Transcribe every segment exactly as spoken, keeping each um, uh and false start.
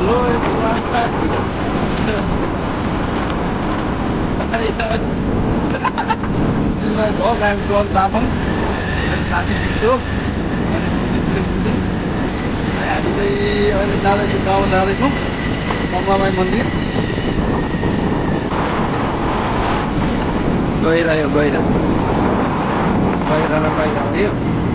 Hello everyone. Có đang xuân tám không? Sáng thì bình xuống. Anh xuống đi, đi xuống đi. Anh đi anh जाँदै छु गाउँ जाँदै छु. मङ्गलमाई मन्दिर. गइरह्यो गइरह्यो. गइरहन गइरह्यो.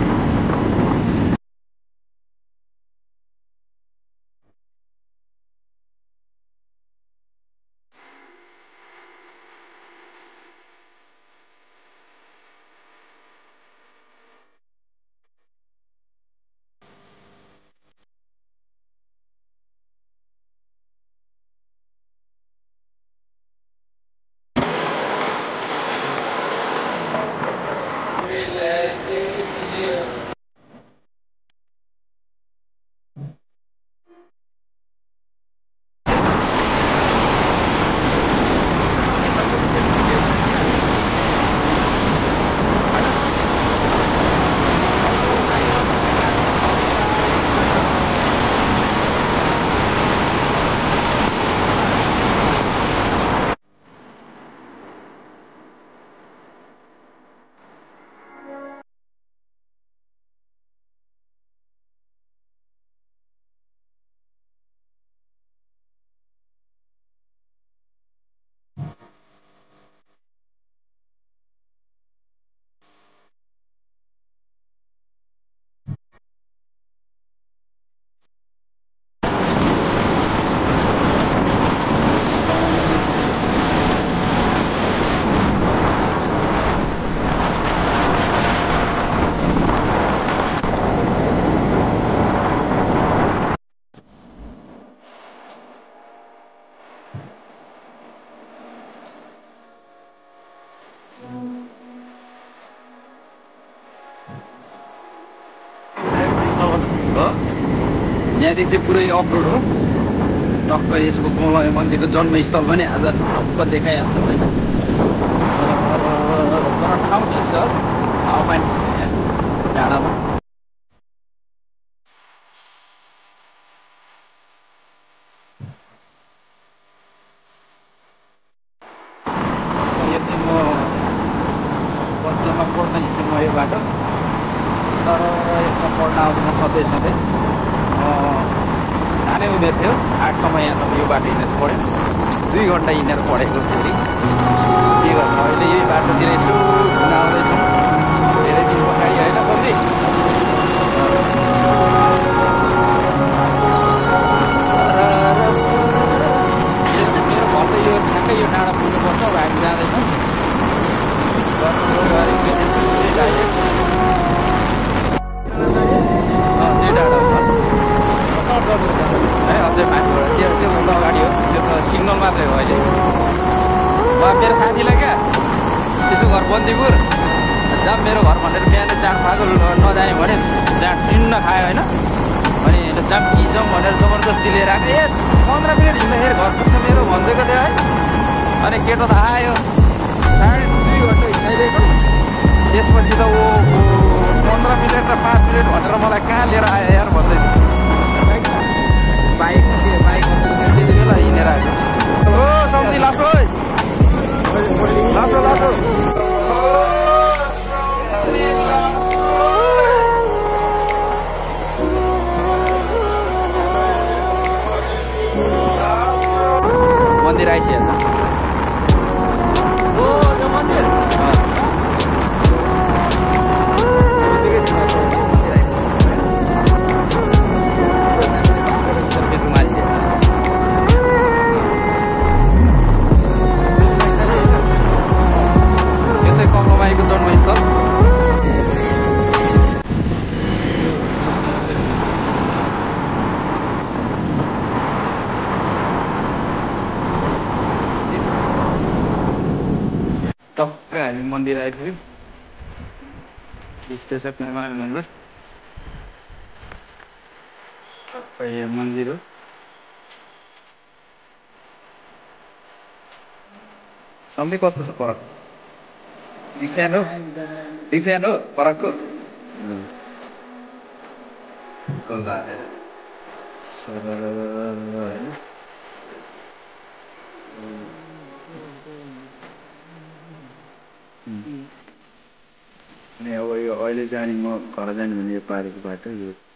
यहाँदेखि चाहिँ पुरै अफरोड हो टक्क यसको कमलामाई मन्दिरको जन्मस्थल पनि आज टक्क देखाइहाल्छ होइन तर ठाउँ ठिक छ हावा पानी ठिक छ यहाँ डाँडामा यो चाहिँ म बच्चामा पढ्न हिँड्थेँ म यो बाटो सर यसमा पढ्न आउँदैन सधैँ सधैँ सानै उमेर थियो आठसम्म यहाँसम्म यो बाटो हिँडेर पढ्यो दुई घन्टा हिँडेर पढेको फेरि के गर्नु अहिले यही बाटोतिर यसो घुम्न आउँदैछ धेरै दिन पछाडि होइन सन्धि मेरो घर चाहिँ यो ठ्याक्कै यो डाँडा पुग्नुपर्छ अब हामी जाँदैछौँ सर त्यही डाँडा है अझै माथिबाट त्यो त्यो भन्दा अगाडि हो त्यो त सिग्नल मात्रै हो अहिले ल मेरो साथीलाई क्या त्यसो घर बन्दीपुर जहाँ मेरो घर भनेर बिहान चाट खाएको नजाने भने चाट ठिन्न खायो होइन अनि जाम खिचौँ भनेर जबरजस्ती लिएर आएको ए पन्ध्र मिनट हिँड्दाखेरि घर पुग्छ मेरो भनिदिएको थियो है अनि केटो त आयो साढे दुई घन्टा हिँडाइदिएको त्यसपछि त ओ पन्ध्र मिनट र पाँच मिनट भनेर मलाई कहाँ लिएर आयो यार भन्दै बाइक के बाइक त्यति बेला हिँडेर आएको ओ सम्झी लासो लासो लासो मन्दिर आइसकेको ओ यो मन्दिर कमलामाईको जन्मस्थल टक्क हामी मन्दिर आइपुग्यौँ स्पेसल मन्दिर टक्क यो मन्दिर हो सधैँ कस्तो छ फरक बिग फ्यान हो बिग फ्यान हो फरकको होइन अनि अब यो अहिले जाने म घर जाने भने यो पारेको बाटो यो